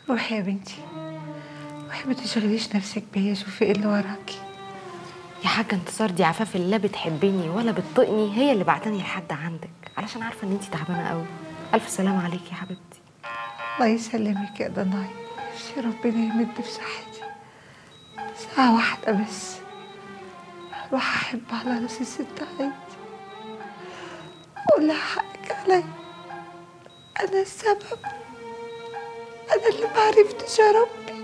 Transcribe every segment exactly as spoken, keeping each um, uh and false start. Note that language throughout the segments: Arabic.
روحي يا بنتي، روحي ما تشغليش نفسك بيا، شوفي ايه اللي وراكي. يا حاجه انتصار، دي عفاف اللي لا بتحبني ولا بتطقني، هي اللي بعتني لحد عندك علشان عارفه ان انتي تعبانه قوي. الف سلامه عليكي يا حبيبتي. الله يسلمك يا ضناي، نفسي ربنا يمد في صحتي ساعة واحدة بس اروح احب على راس الست عيدي اقول لها حقك عليا، انا السبب، انا اللي ما عرفتش اربي.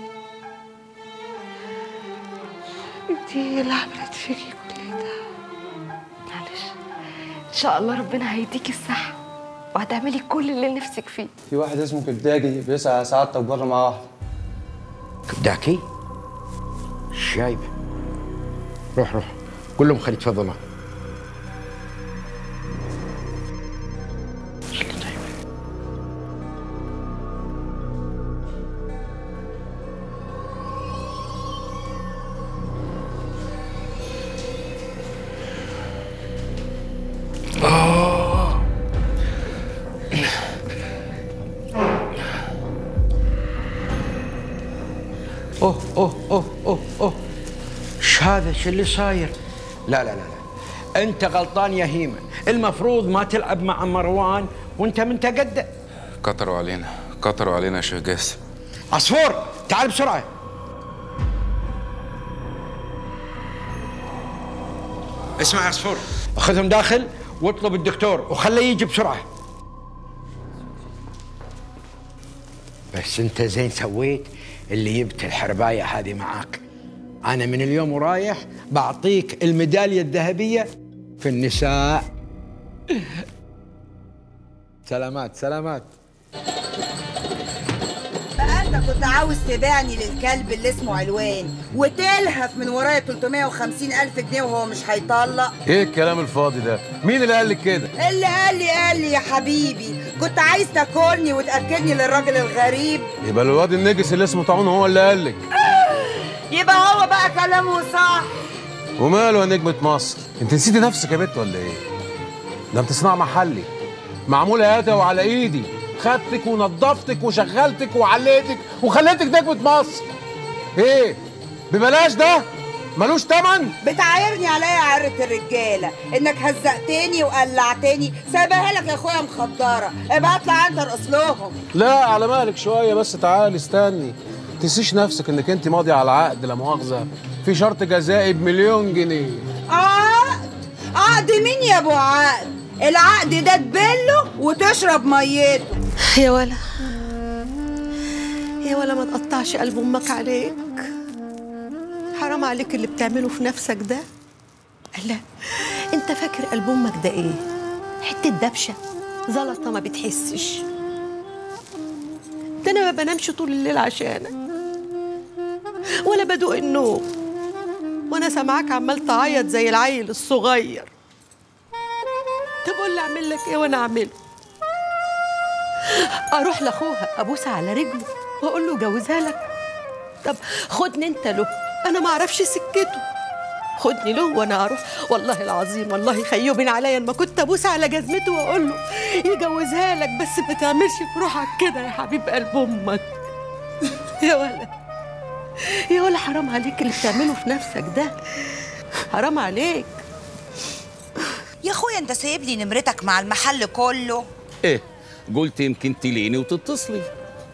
انتي هي اللي عملت فيكي كل ده. معلش، ان شاء الله ربنا هيديكي الصحه وهتعملي كل اللي نفسك فيه. في واحد اسمه كبداكي بيسعى سعادتك بره مع واحده. كبداكي؟ شايب. روح روح كلهم خلي يتفضلوا. اوه اوه اوه اوه اوه ايش هذا؟ شو اللي صاير؟ لا لا لا لا انت غلطان يا هيمن، المفروض ما تلعب مع مروان وانت متقدم. كتروا علينا كتروا علينا يا شيخ جاسم. عصفور تعال بسرعه. اسمع يا عصفور، اخذهم داخل واطلب الدكتور وخليه يجي بسرعه. بس انت زين سويت اللي جبت الحربايه هذه معاك. انا من اليوم ورايح بعطيك الميداليه الذهبيه في النساء. سلامات سلامات. بقى انت كنت عاوز تبيعني للكلب اللي اسمه علوان وتلهف من ورايا ثلاثمائة وخمسين ألف جنيه وهو مش هيطلق؟ ايه الكلام الفاضي ده؟ مين اللي قال لك كده؟ اللي قال لي قال لي يا حبيبي، كنت عايز تاكلني وتاكلني للراجل الغريب. يبقى الواد النجس اللي اسمه طاعون هو اللي قال لك. يبقى هو بقى كلامه صح. وماله يا نجمة مصر؟ انت نسيتي نفسك يا بت ولا ايه؟ ده انت صناعة محلي معمولة يدوي وعلى ايدي، خدتك ونضفتك وشغلتك وعليتك وخليتك نجمة مصر. ايه؟ ببلاش ده؟ ملوش تمن؟ بتعايرني عليا عرة الرجالة انك هزقتني وقلعتني، سايباها لك يا اخويا مخدرة، ابقى اطلع انت ارقص لهم. لا على مالك شوية بس، تعالي استني. تنسيش نفسك انك انت ماضية على عقد لا مؤاخذة في شرط جزائي بمليون جنيه. عقد؟ عقد مين يا ابو عقد؟ العقد ده تبله وتشرب ميته. يا ولا يا ولا ما تقطعش قلب امك عليك، حرام عليك اللي بتعمله في نفسك ده. لا انت فاكر قلب امك ده ايه؟ حته دبشه زلطه ما بتحسش. ده انا ما بنامش طول الليل عشانك ولا بدوق النوم وانا سامعاك عمال تعيط زي العيل الصغير. طب قول لي اعمل لك ايه وانا اعمله؟ اروح لاخوها ابوسها على رجله واقول له جوزها لك؟ طب خدني انت له، انا ما اعرفش سكته. خدني له وانا اروح، والله العظيم والله خيوبين عليا ما كنت ابوس على جزمته واقول له يجوزها لك، بس ما تعملش في روحك كده يا حبيب قلب امك. يا ولا يا ولا حرام عليك اللي بتعمله في نفسك ده، حرام عليك. يا اخويا انت سايب لي نمرتك مع المحل كله. ايه قلت يمكن تليني وتتصلي.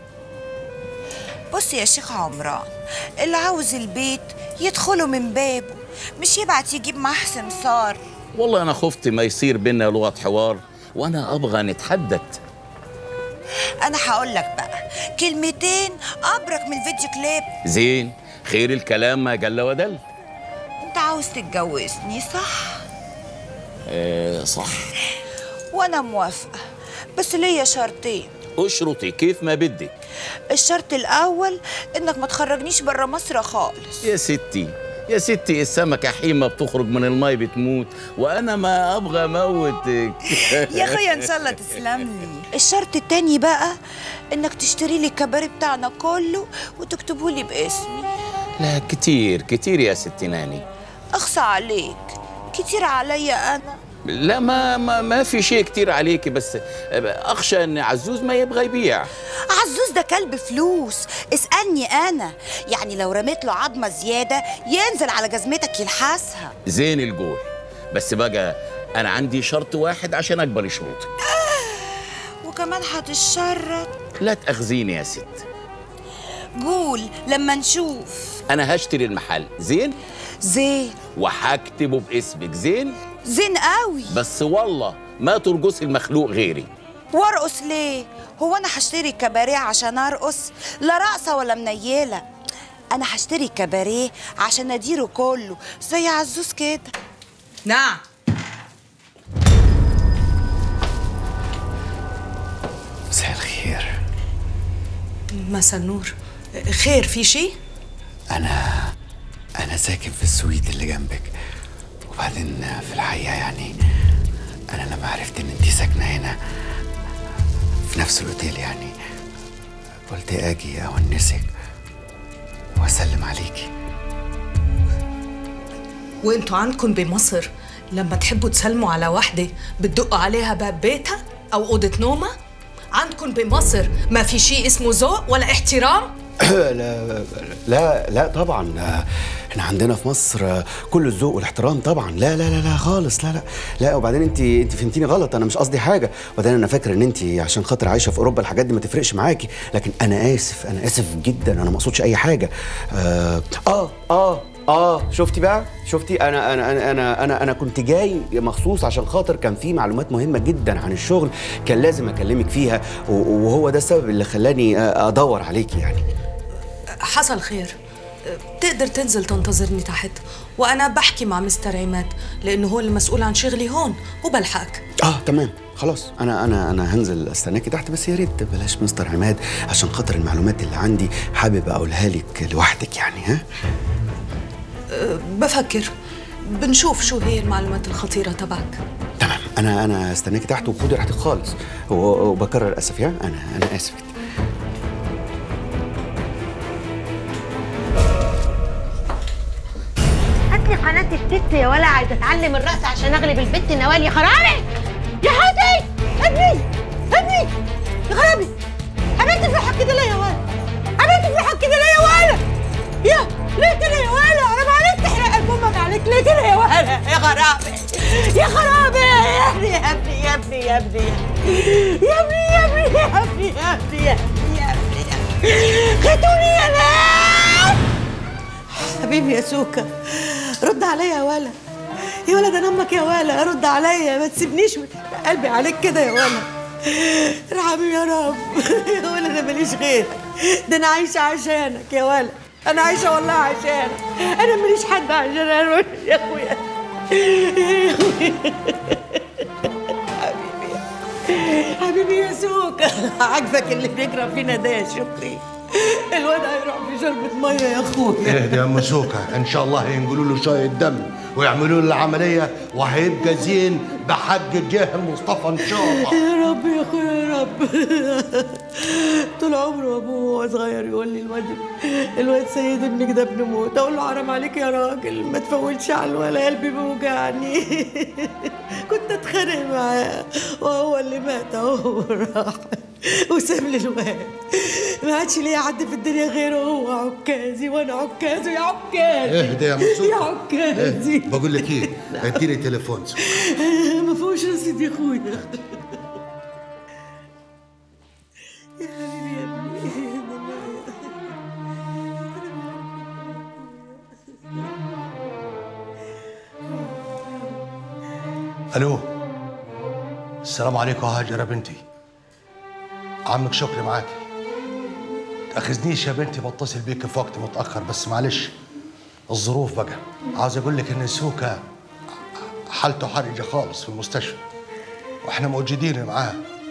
بص يا شيخ عمران، اللي عاوز البيت يدخله من بابه، مش يبعت يجيب معاه سمسار. والله انا خفت ما يصير بينا لغه حوار وانا ابغى نتحدث. انا هقول لك بقى كلمتين ابرك من فيديو كليب. زين، خير الكلام ما قل ودل. انت عاوز تتجوزني صح؟ ايه صح. وانا موافقه، بس ليا شرطين. اشرطي كيف ما بدك. الشرط الاول انك ما تخرجنيش بره مصر خالص. يا ستي يا ستي السمكة حيمة بتخرج من المي بتموت، وأنا ما أبغى أموتك. يا أخويا إن شاء الله تسلم لي. الشرط التاني بقى إنك تشتري لي الكباري بتاعنا كله وتكتبه لي باسمي. لا كتير كتير يا ستي ناني. أخصى عليك، كتير عليا أنا. لا ما ما, ما في شيء كتير عليكي، بس أخشى إن عزوز ما يبغى يبيع. عزوز ده كلب فلوس، اسألني أنا. يعني لو رميت له عظمة زيادة ينزل على جزمتك يلحسها. زين الجول، بس بقى أنا عندي شرط واحد عشان أقبل شروطك. آه وكمان هتشرط؟ لا تأخذيني يا ست. قول لما نشوف. أنا هشتري المحل، زين؟ زين. وهكتبه باسمك، زين؟ زين قوي. بس والله ما ترقصي المخلوق غيري. وارقص ليه؟ هو انا هشتري كباريه عشان ارقص؟ لا رقصه ولا منيله. انا هشتري كباريه عشان اديره كله زي عزوز كده. نعم. مساء الخير. مساء النور. خير، في شيء؟ انا انا ساكن في السويت اللي جنبك، وبعدين في الحقيقه يعني انا لما عرفت ان انتي ساكنه هنا في نفس الاوتيل يعني قلت اجي اونسك واسلم عليكي. وانتوا عندكم بمصر لما تحبوا تسلموا على واحده بتدقوا عليها باب بيتها او اوضه نومها؟ عندكم بمصر ما في شيء اسمه ذوق ولا احترام؟ لا لا لا طبعا، احنا عندنا في مصر كل الذوق والاحترام طبعا. لا لا لا لا خالص، لا لا لا. وبعدين انت انت فهمتيني غلط، انا مش قصدي حاجه. وبعدين انا فاكر ان انت عشان خاطر عايشه في اوروبا الحاجات دي ما تفرقش معاكي، لكن انا اسف، انا اسف جدا، انا ما اقصدش اي حاجه. اه اه اه, آه شفتي بقى، شفتي انا انا انا انا انا, أنا كنت جاي مخصوص عشان خاطر كان في معلومات مهمه جدا عن الشغل كان لازم اكلمك فيها، وهو ده السبب اللي خلاني ادور عليكي يعني. حصل خير، تقدر تنزل تنتظرني تحت وانا بحكي مع مستر عماد لانه هو المسؤول عن شغلي هون وبلحقك. اه تمام خلاص، انا انا انا هنزل استناكي تحت، بس يا ريت بلاش مستر عماد عشان خاطر المعلومات اللي عندي حابب اقولها لك لوحدك يعني. ها أه بفكر، بنشوف شو هي المعلومات الخطيره تبعك. تمام، انا انا استناكي تحت وخدي راحتك خالص، وبكرر اسف يا انا انا اسف. قناة الست يا ولا عايزة اتعلم الرقص عشان اغلب البت نوال. يا خرابي يا حوتي، ابني ابني يا خرابي. عملت في روحك كده ليه يا ولا؟ عملت في روحك كده ليه يا ولا؟ يا ليه كده يا ولا؟ حرام عليك تحرق امك عليك ليه كده يا ولا؟ يا خرابي يا خرابي يا ابني يا ابني يا ابني يا ابني يا ابني يا ابني يا ابني يا ابني يا ابني يا ابني خدوني يا ناس. حبيبي يا سوكا رد عليا يا ولا، يا ولا ده انا امك يا ولا، رد عليا ما تسيبنيش وتحرق قلبي عليك كده يا ولا. ارحمني يا رب يا ولا، انا ماليش غيرك، ده انا عايشه عشانك يا ولا، انا عايشه والله عشانك، انا ماليش حد عشان اروح يا اخويا يا اخويا. حبيبي حبيبي يا سوكا، عاجبك اللي بيجرى فينا ده يا شكري؟ الواد هيروح في شربة ميه يا اخويا. اهدى يا ام سوكا، ان شاء الله هينقلوا له شويه دم ويعملوا له العمليه وهيبقى زين بحق الجاه المصطفى ان شاء الله. يا رب يا اخويا يا رب. طول عمره ابوه وهو صغير يقول لي الواد الواد سيد ابنك ده ابن موت، اقول له حرام عليك يا راجل ما تفولش على الولا، قلبي بيوجعني. كنت اتخانق معاه وهو اللي مات اهو راح وساب لي الواد، ما عادش ليا حد في الدنيا غيره، هو عكازي وانا عكازي يا عكازي. اهدى يا مسوكة يا عكازي. إيه؟ بقول لك ايه، اديني تليفون. ما فيهوش رصيد يا اخويا. يا حبيبي يا ابني. الو، السلام عليكم هاجر يا بنتي، عمك شكري معاكي. تاخذنيش يا بنتي بتصل بيك في وقت متاخر، بس معلش الظروف بقى. عاوز اقول لك ان سوكا حالته حرجه خالص في المستشفى واحنا موجودين معاه.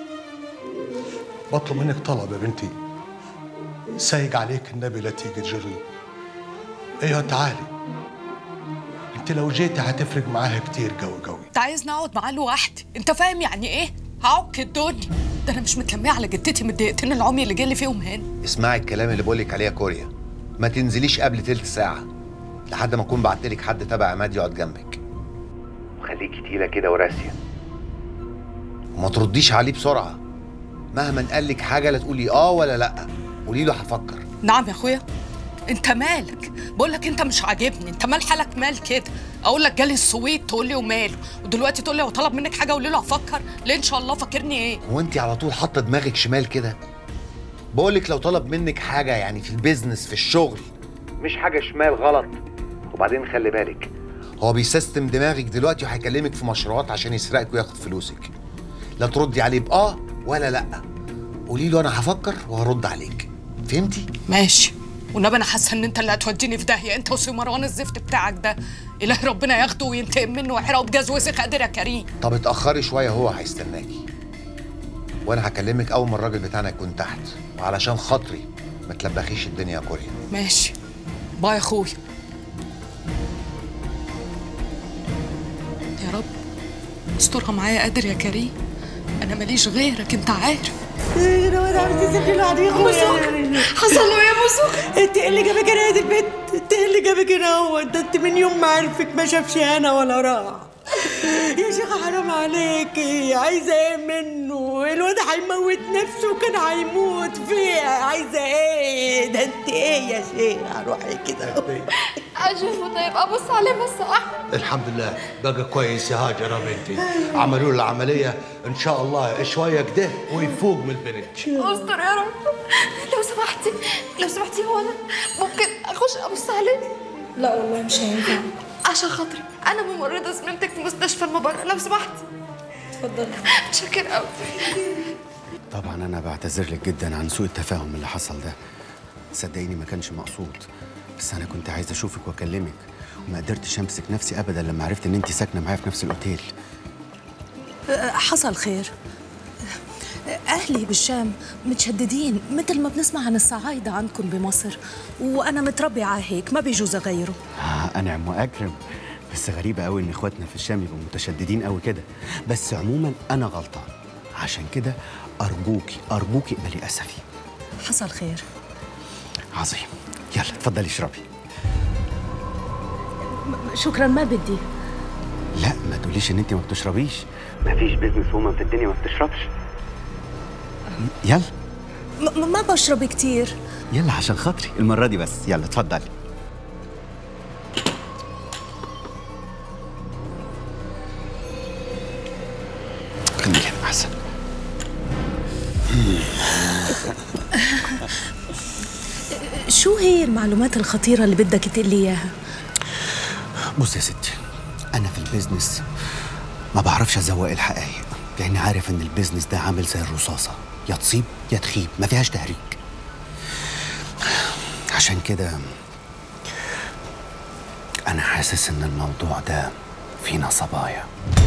بطلب منك طلب يا بنتي، سايق عليك النبي لا تيجي تجري. ايوه تعالي، انت لو جيتي هتفرق معاها كتير قوي قوي. انت عايزني اقعد معاه لوحدي؟ انت فاهم يعني ايه؟ هعك الدنيا، ده انا مش متلميه على جدتي من الدقيقتين العمي اللي جالي فيهم هنا. اسمعي الكلام اللي بقولك عليه يا كوريا، ما تنزليش قبل تلت ساعه لحد ما اكون بعتلك حد تبع عماد يقعد جنبك، وخليكي تقيله كده وراسيه وما ترديش عليه بسرعه، مهما قال لك حاجه لا تقولي اه ولا لا، قولي له هفكر. نعم يا اخويا. انت مالك؟ بقول لك انت مش عاجبني، انت مال حالك مال كده؟ اقول لك جالي السويد تقول لي وماله، ودلوقتي تقول لي هو طلب منك حاجه قولي له هفكر. ليه ان شاء الله فاكرني ايه؟ هو انت على طول حاطه دماغك شمال كده؟ بقول لك لو طلب منك حاجه يعني في البيزنس في الشغل مش حاجه شمال غلط. وبعدين خلي بالك هو بيسيستم دماغك دلوقتي وهيكلمك في مشروعات عشان يسرقك وياخد فلوسك. لا تردي عليه باه ولا لا، قولي له انا هفكر وهرد عليك. فهمتي؟ ماشي. والنبي انا حاسه ان انت اللي هتوديني في داهيه، انت وسي مروان الزفت بتاعك ده. اله ربنا ياخده وينتقم منه ويحرقه بجاز وسخ. قادر يا كريم. طب اتاخري شويه، هو هيستناكي وانا هكلمك اول ما الراجل بتاعنا يكون تحت، وعلشان خاطري ما تلبخيش الدنيا يا كوريا. ماشي. باي يا اخويا. يا رب استرها معايا قادر يا كريم، انا ماليش غيرك انت عارف. ايه ده واد عملتي سيبني لوحدي يا اخويا؟ حصل له ايه يا مسوخ؟ انت ايه اللي جابك هنا يا البيت؟ انت ايه اللي جابك هنا؟ هو ده انت من يوم ما عرفك ما شافش انا ولا راح. يا شيخة حرام عليكي، عايزة ايه منه؟ الواد هيموت نفسه وكان هيموت فيها، عايزة ايه؟ ده انت ايه يا شيخة؟ روحي كده. اشوفه طيب ابص عليه بس احمد. الحمد لله بقى كويس يا هاجر يا بنتي. عملوا له العمليه ان شاء الله شويه كده ويفوق من البنت. استر يا رب. لو سمحتي لو سمحتي هو انا ممكن اخش ابص عليه؟ لا والله مش هينفع، عشان خاطري انا ممرضه زميلتك في مستشفى المبرة، لو سمحتي. اتفضلي. متشكر قوي. طبعا انا بعتذر لك جدا عن سوء التفاهم اللي حصل ده. صدقيني ما كانش مقصود، بس انا كنت عايز اشوفك واكلمك وما قدرتش امسك نفسي ابدا لما عرفت ان انت ساكنه معايا في نفس الاوتيل. حصل خير. اهلي بالشام متشددين مثل ما بنسمع عن الصعايده عندكم بمصر، وانا متربيه على هيك ما بيجوز اغيره. آه انعم واكرم، بس غريبه قوي ان اخواتنا في الشام يبقوا متشددين قوي كده. بس عموما انا غلطان، عشان كده ارجوكي ارجوكي اقبلي اسفي. حصل خير. عظيم. يلا اتفضلي اشربي. شكرا ما بدي. لا ما تقوليش ان انت ما بتشربيش. مفيش بيزنس وومن في الدنيا ما بتشربش. يلا. م ما بشرب كتير. يلا عشان خاطري المره دي بس. يلا اتفضلي. خليك هنا احسن. شو هي المعلومات الخطيرة اللي بدك تقلي إياها؟ بص يا ستي، أنا في البيزنس ما بعرفش أزوق الحقائق، لأني عارف إن البيزنس ده عامل زي الرصاصة، يا تصيب يا تخيب، ما فيهاش تهريج. عشان كده أنا حاسس إن الموضوع ده فيه نصبايا.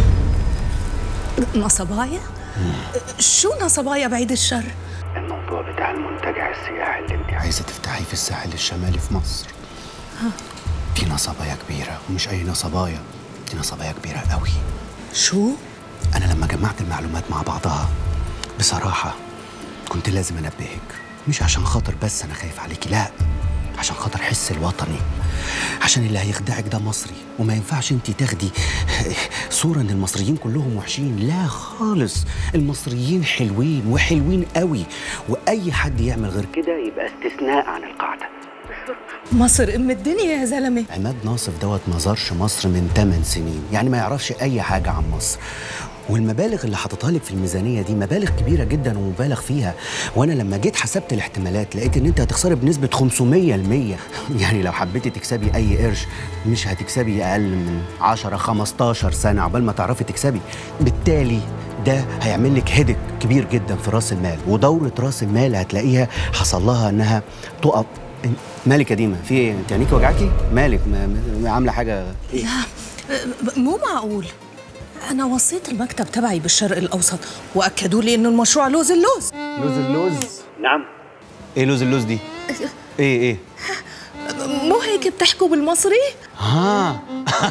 نصبايا؟ شو نصبايا بعيد الشر؟ الموضوع بتاع المنتجع السياحي اللي انت عايزه تفتحيه في الساحل الشمالي في مصر. ها. في نصبايا كبيره، ومش اي نصبايا، دي نصبايا كبيره قوي. شو؟ انا لما جمعت المعلومات مع بعضها بصراحه كنت لازم انبهك، مش عشان خاطر بس انا خايف عليكي، لا، عشان خاطر حس الوطني، عشان اللي هيخدعك ده مصري، وما ينفعش انت تاخدي صورة ان المصريين كلهم وحشين، لا خالص، المصريين حلوين وحلوين قوي، واي حد يعمل غير كده يبقى استثناء عن القاعدة. مصر ام الدنيا يا زلمة. عماد ناصف دوت ما زارش مصر من ثمان سنين، يعني ما يعرفش اي حاجة عن مصر. والمبالغ اللي حاططها لك في الميزانيه دي مبالغ كبيره جدا ومبالغ فيها، وانا لما جيت حسبت الاحتمالات لقيت ان انت هتخسري بنسبه خمسمية بالمية. يعني لو حبيتي تكسبي اي قرش مش هتكسبي اقل من عشرة خمستاشر سنه عقبال ما تعرفي تكسبي. بالتالي ده هيعمل لك هدك كبير جدا في راس المال، ودوره راس المال هتلاقيها حصل لها انها تقف. مالك يا ديما؟ في ايه؟ انت عينيكي وجعاكي؟ مالك؟ عامله حاجه؟ لا مو معقول. أنا وصيت المكتب تبعي بالشرق الأوسط وأكدوا لي إنه المشروع لوز اللوز. لوز اللوز؟ نعم. إيه لوز اللوز دي؟ إيه إيه؟ مو هيك بتحكوا بالمصري؟ ها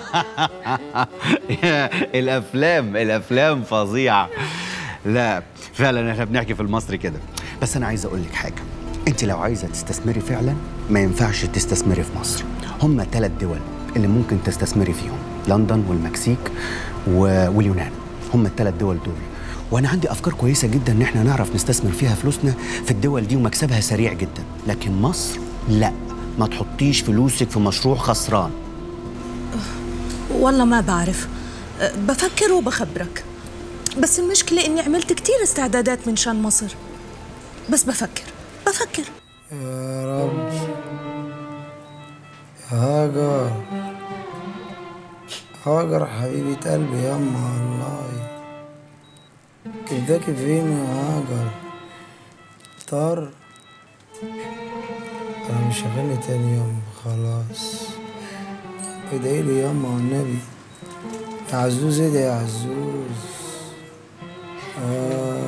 الأفلام الأفلام فظيعة. لا فعلا إحنا بنحكي في المصري كده. بس أنا عايز أقول لك حاجة، أنت لو عايزة تستثمري فعلا ما ينفعش تستثمري في مصر. هم ثلاث دول اللي ممكن تستثمري فيهم، لندن والمكسيك واليونان، هم الثلاث دول دول. وانا عندي افكار كويسه جدا ان احنا نعرف نستثمر فيها فلوسنا في الدول دي ومكسبها سريع جدا، لكن مصر لا، ما تحطيش فلوسك في مشروع خسران. والله ما بعرف، بفكر وبخبرك، بس المشكلة إني عملت كتير استعدادات من شان مصر، بس بفكر بفكر. يا رب يا هاجر، هاجر حبيبة قلبي يما، والله كداكي فين يا هاجر؟ طار أنا مش هغني تاني يما، خلاص ادعيلي يما والنبي. يا عزوز ادعي يا عزوز. آه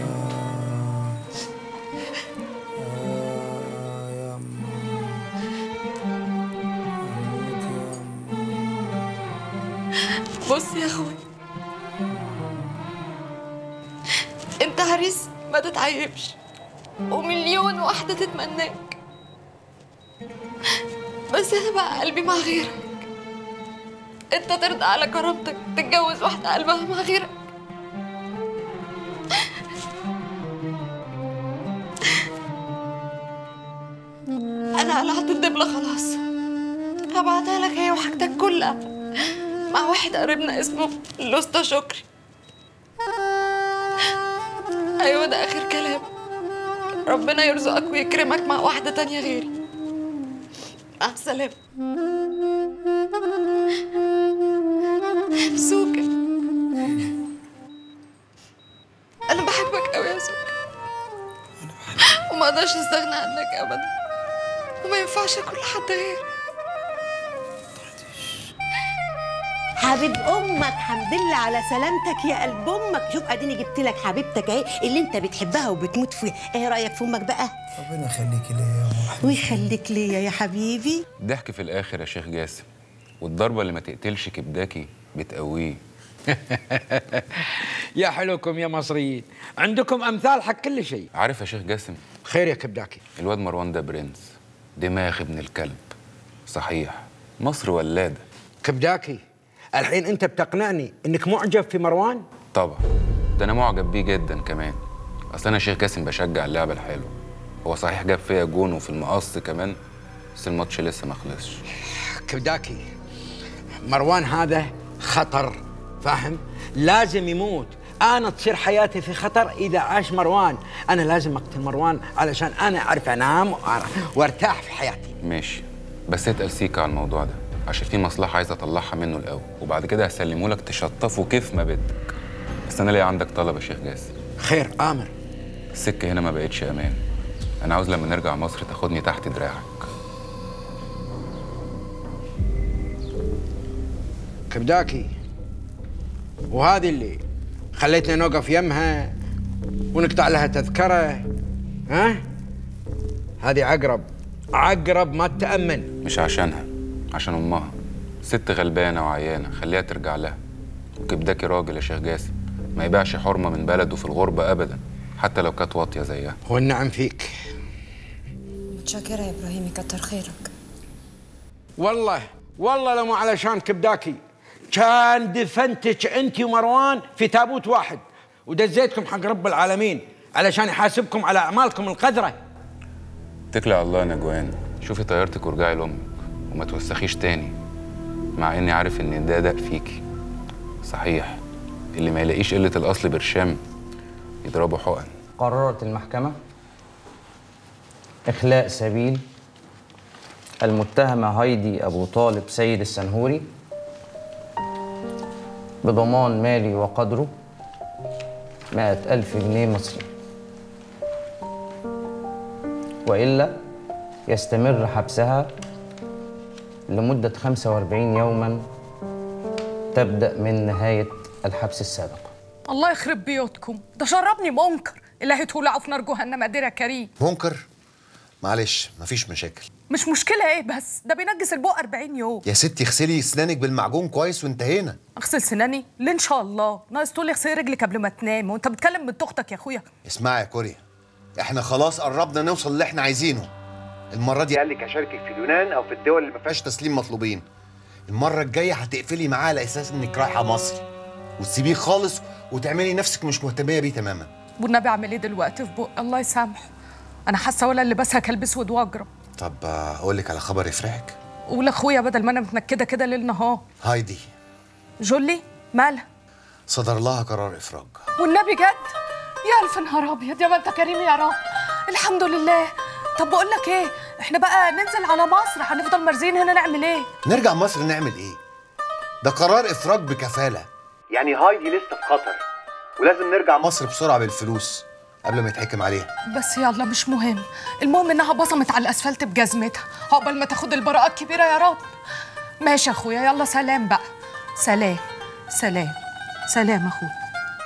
آه يما بص يا اخوي، انت عريس ما تتعيبش، ومليون واحدة تتمناك، بس انا بقى قلبي مع غيرك. انت ترضى على كرامتك تتجوز واحدة قلبها مع غيرك؟ انا قلعت الدبلة خلاص، هبعتها لك هي وحاجتك كلها مع واحد قريبنا اسمه الأسطى شكري. ايوه ده اخر كلام، ربنا يرزقك ويكرمك مع واحدة تانية غيري. مع السلامة. سوكا، انا بحبك قوي يا سوكا، وما اقدرش استغنى عنك ابدا، وما ينفعش اكون لحد غيرك. حبيب امك، حمد لله على سلامتك يا قلب امك. شوف اديني جبت لك حبيبتك اهي اللي انت بتحبها وبتموت فيها. ايه رايك في امك بقى؟ ربنا يخليكي ليا يا ام. ويخليك ليا يا حبيبي. ضحك في الاخر يا شيخ جاسم، والضربه اللي ما تقتلش كبداكي بتقويه. يا حلوكم يا مصريين، عندكم امثال حق كل شيء. عارف يا شيخ جاسم، خير يا كبداكي؟ الواد مروان ده برنس، دماغ ابن الكلب. صحيح مصر ولاده. كبداكي الحين انت بتقنعني انك معجب في مروان؟ طبعا، ده انا معجب بيه جدا كمان. اصل انا شيخ جاسم بشجع اللعبه الحلوه. هو صحيح جاب فيا جون وفي المقص كمان، بس الماتش لسه ما خلصش. كبداكي مروان هذا خطر، فاهم؟ لازم يموت. انا تصير حياتي في خطر اذا عاش مروان. انا لازم اقتل مروان علشان انا اعرف انام وارتاح في حياتي. ماشي، بس اتقل سيكا على الموضوع ده، عشان في مصلحه عايز اطلعها منه الاول، وبعد كده هسلمه لك تشطفه كيف ما بدك. بس انا ليا عندك طلب يا شيخ جاسم. خير امر. السكه هنا ما بقتش امان. انا عاوز لما نرجع مصر تاخدني تحت دراعك. كبداكي، وهذه اللي خليتنا نوقف يمها ونقطع لها تذكره، ها؟ هذه عقرب، عقرب ما تتأمن. مش عشانها، عشان امها. ست غلبانه وعيانه، خليها ترجع لها. وكبداكي راجل يا شيخ جاسم، ما يبيعش حرمه من بلده في الغربه ابدا، حتى لو كانت واطيه زيها. والنعم فيك. متشكرة يا ابراهيم، كتر خيرك. والله والله لو مو علشان كبداكي كان دفنتك انت ومروان في تابوت واحد ودزيتكم حق رب العالمين علشان يحاسبكم على اعمالكم القذره. اتكلي على الله يا نجوان، شوفي طيارتك وارجعي لامك وما توسخيش تاني، مع اني عارف ان ده دق فيكي. صحيح اللي ما يلاقيش قله الاصل برشام يضربه حقن. قررت المحكمه اخلاء سبيل المتهمه هايدي ابو طالب سيد السنهوري بضمان مالي وقدره مائة ألف جنيه مصري، وإلا يستمر حبسها لمدة خمسة وأربعين يوماً تبدأ من نهاية الحبس السابق. الله يخرب بيوتكم، ده شربني منكر، إلهي تولعوا في نار جهنم قادر يا كريم. منكر؟ معلش مفيش مشاكل. مش مشكلة ايه بس، ده بينجس البق أربعين يوم. يا ستي اغسلي اسنانك بالمعجون كويس وانتهينا. اغسل سناني؟ ليه ان شاء الله؟ ناقص تقول لي اغسلي رجلك قبل ما تنام، وانت بتكلم بنت اختك يا اخويا. اسمعي يا كوريا، احنا خلاص قربنا نوصل اللي احنا عايزينه. المرة دي قال لك هشاركك في اليونان او في الدول اللي ما فيهاش تسليم مطلوبين. المرة الجاية هتقفلي معاه على اساس انك رايحة مصر. وتسيبيه خالص وتعملي نفسك مش مهتميه بيه تماما. والنبي اعمل ايه دلوقتي في بق الله يسامحه؟ انا حاسه ولا اللي بسها كلب اسود واجرب. طب اقول لك على خبر يفرحك. قول اخويا بدل ما انا متنكده كده ليل نهار. هايدي جولي مالها؟ صدر لها قرار افراج. والنبي جد؟ يا الف نهار ابيض، يا ما انت كريم يا رب. الحمد لله. طب بقول لك ايه، احنا بقى ننزل على مصر؟ هنفضل مرزين هنا نعمل ايه؟ نرجع مصر نعمل ايه؟ ده قرار افراج بكفاله. يعني هايدي لسه في خطر ولازم نرجع مصر بسرعه بالفلوس قبل ما يتحكم عليها. بس يلا مش مهم، المهم انها بصمت على الاسفلت بجزمتها عقبال ما تاخد البراءه الكبيره يا رب. ماشي يا اخويا، يلا سلام بقى. سلام سلام سلام اخويا.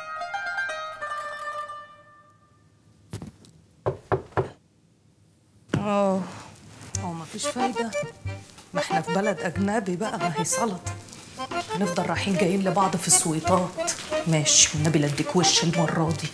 اه هو مفيش فايدة، ما احنا في بلد أجنبي بقى، ما هي سلطة. هنفضل رايحين جايين لبعض في السويطات. ماشي والنبي لا اديك وش المرة دي.